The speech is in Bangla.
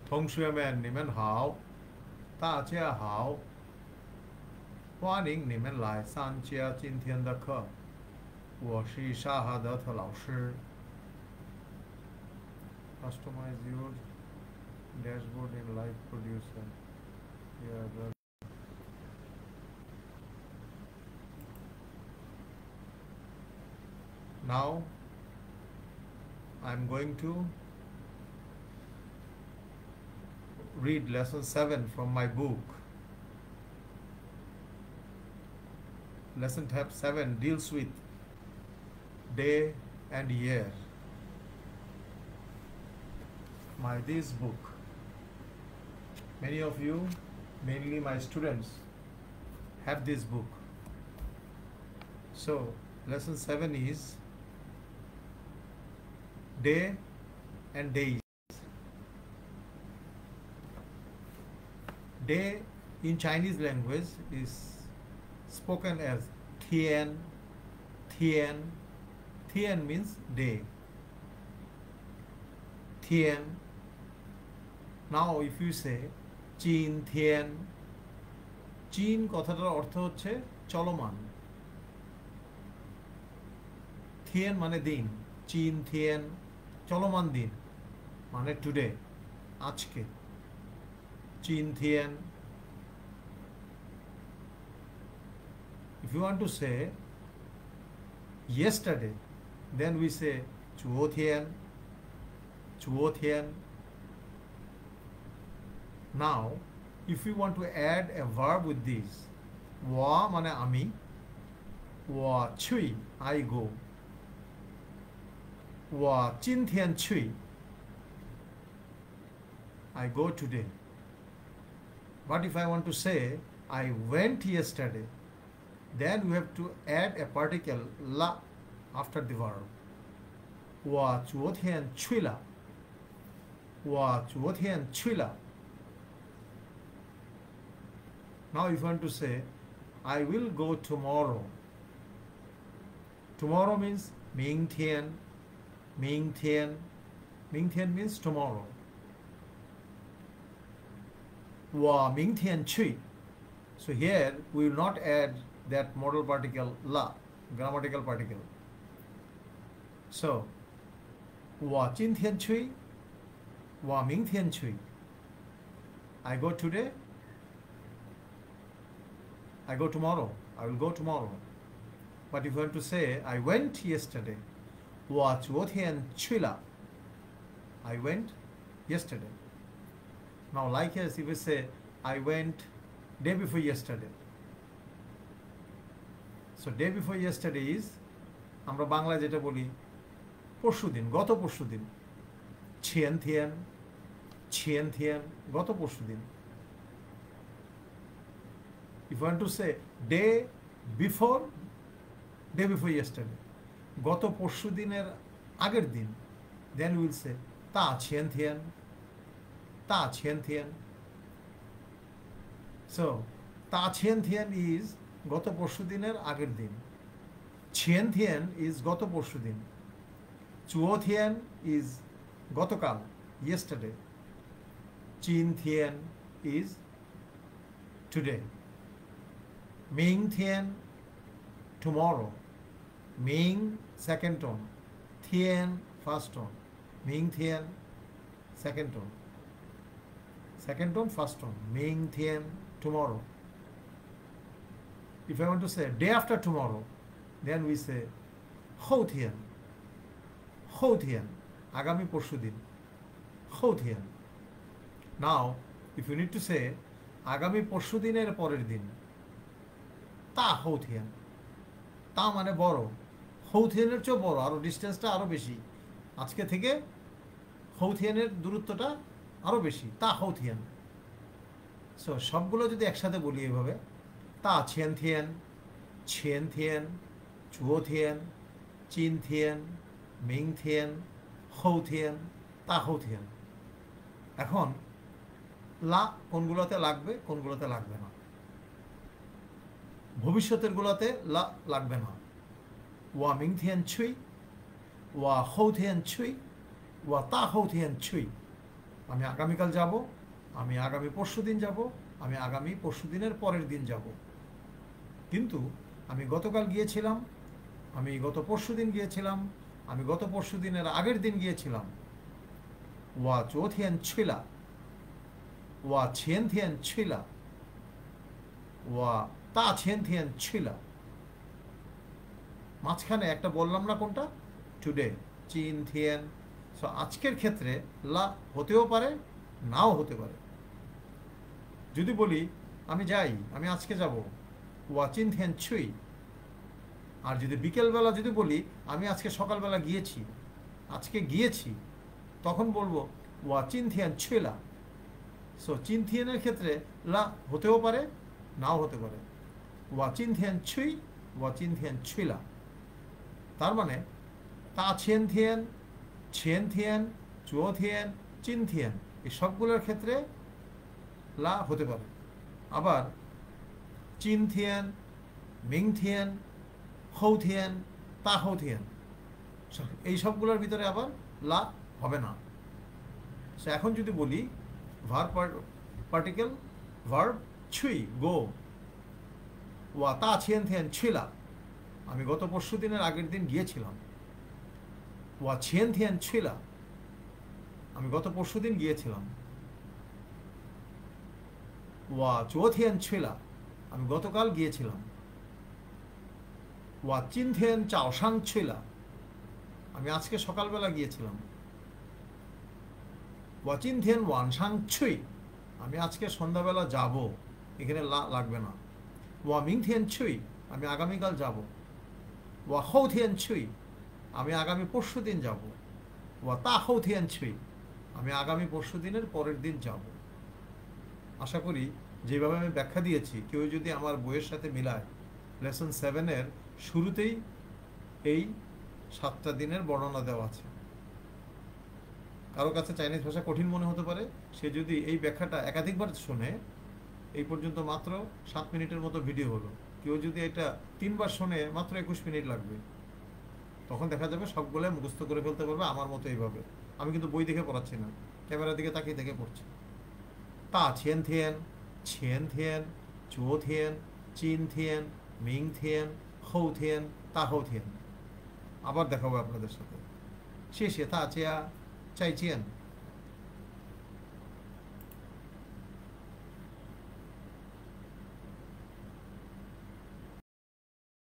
同学们，你们好，大家好，欢迎你们来参加今天的课。我是沙哈德特老师。Customize your dashboard in Live Producer. Yeah, now I'm going to read lesson 7 from my book. Lesson tab 7 deals with day and year. This book. Many of you, mainly my students, have this book. So, lesson 7 is day and days. Day in Chinese language is spoken as Tian. Tian. Tian means day. Tian. Now if you say Jin Tian, Jin কথাটার অর্থ হচ্ছে চলমান। Tian মানে দিন, Jin Tian চলমান দিন মানে টুডে, আজকে। Jin Tian. If you want to say yesterday, then we say 昨天, 昨天. Now, if we want to add a verb with this, 我 মানে আমি, 我去 I go, 我今天去 I go today. But if I want to say I went yesterday, then we have to add a particle la after the verb. 我昨天去了，我昨天去了。Now if you want to say I will go tomorrow. Tomorrow means 明天，明天，明天 means tomorrow. 我明天去. So here we will not add that modal particle la, grammatical particle. So 我今天去，我明天去. I go today, I go tomorrow, I will go tomorrow. But if you want to say I went yesterday, 我昨天去了, I went yesterday. Now likewise if we say I went day before yesterday. So day before yesterday is আমরা বাংলায় যেটা বলি পরশুদিন, গত পরশুদিন, 前天, 前天, গত পরশুদিন. If you want to say day before yesterday, গত পরশুদিনের আগের দিন, then we will say 大前天, 大前天. So 大前天 is গত পরশুদিনের আগের দিন. 前天 is গত পরশুদিন. 昨天 is গতকাল, yesterday. 今天 is today. 明天 tomorrow. 明 second tone. 天 first tone. 明天 second tone. Second tone, first tone. 明天 tomorrow. If I want to say day after tomorrow, then we say 后天, 后天, আগামী পরশুদিন, 后天. Now, if you need to say আগামী পরশুদিনের পরের দিন, 大后天. তা মানে বড়, 后天এর চেয়ে বড়, আরো ডিসটেন্সটা আরো বেশি. আজকে থেকে 后天এর দূরত্বটা আরো বেশি, 大后天. সো সবগুলো যদি একসাথে বলি এইভাবে, 大前天, 前天, 昨天, 今天, 明天, 后天, 大后天. এখন লা কোনগুলোতে লাগবে, কোনগুলোতে লাগবে না. ভবিষ্যতের গুলোতে লা লাগবে না. 我明天去, 我后天去, 我大后天去. আমি আগামীকাল যাব, আমি আগামী পরশুদিন যাব, আমি আগামী পরশুদিনের পরের দিন যাব। কিন্তু আমি গতকাল গিয়েছিলাম, আমি গত পরশুদিন গিয়েছিলাম, আমি গত পরশুদিনের আগের দিন গিয়েছিলাম। 我昨天去了，我前天去了，我大前天去了। মাঝখানে একটা বললাম না কোনটা? টুডে, চিন থিয়েন। সো আজকের ক্ষেত্রে লা হতেও পারে, নাও হতে পারে। যদি বলি আমি যাই, আমি আজকে যাব, ওয়া চিন থিয়েন ছুই। আর যদি বিকেলবেলা যদি বলি আমি আজকে সকালবেলা গিয়েছি, আজকে গিয়েছি, তখন বলবো ওয়া চিন থিয়েন ছুইলা। সো চিন থিয়েনের ক্ষেত্রে লা হতেও পারে, নাও হতে পারে। ওয়া চিন থিয়েন ছুই, ওয়া চিন থিয়েন ছুইলা। তার মানে তা ছেন থিয়েন, ছেন থিয়েন, চুয়ো থিয়েন, চিন থিয়েন, এই সবগুলোর ক্ষেত্রে লা হতে পারে। আবার চিন থিয়েন, মিং থিয়েন, হৌ থিয়েন, তা হৌ থিয়েন, এই সবগুলোর ভিতরে আবার লা হবে না। সো এখন যদি বলি ভার্ব পার্টিকেল, ভার্ব ছুই, গো, ওয়া তা ছেন থিয়েন ছুইলা, আমি গত পরশু দিনের আগের দিন গিয়েছিলাম। ওয়া ছেন থিয়েন ছুইলা, আমি গত পরশু দিন গিয়েছিলাম। ওয়া চো থিয়েন ছুইলা, আমি গতকাল গিয়েছিলাম। ওয়া চিন থিয়েন চাওসাং ছুইলা, আমি আজকে সকালবেলা গিয়েছিলাম। ওয়া চিন থিয়েন ওয়ানসাং ছুই, আমি আজকে সন্ধ্যাবেলা যাব, এখানে লা লাগবে না। ওয়া মিং থিয়েন ছুই, আমি আগামীকাল যাব। ওয়া হৌ থিয়েন ছুই, আমি আগামী পরশু দিন যাব। ওয়া তা হৌ থিয়েন ছুই, আমি আগামী পরশু দিনের পরের দিন যাব। আশা করি যেভাবে আমি ব্যাখ্যা দিয়েছি কেউ যদি আমার বইয়ের সাথে মিলায়, লেসন 7-এর শুরুতেই এই 7টা দিনের বর্ণনা দেওয়া আছে। কারো কাছে চাইনিজ ভাষা কঠিন মনে হতে পারে, সে যদি এই ব্যাখ্যাটা একাধিকবার শোনে, এই পর্যন্ত মাত্র 7 মিনিটের মতো ভিডিও হলো, কেউ যদি এটা 3বার শোনে মাত্র 21 মিনিট লাগবে। তখন দেখা যাবে সবগুলো মুখস্থ করে ফেলতে পারবে আমার মতো এইভাবে। আমি কিন্তু বই দেখে পড়াচ্ছি না, ক্যামেরার দিকে তাকিয়ে দেখে পড়ছি। তা ছেন থিয়েন, ছেন থিয়েন, চো থিয়েন, চিন থিয়েন, মিং থিয়েন, হৌ থিয়েন, তা হৌ থিয়েন। আবার দেখাবো আপনাদের সাথে। শেষে তা চেয়া চাই চেন।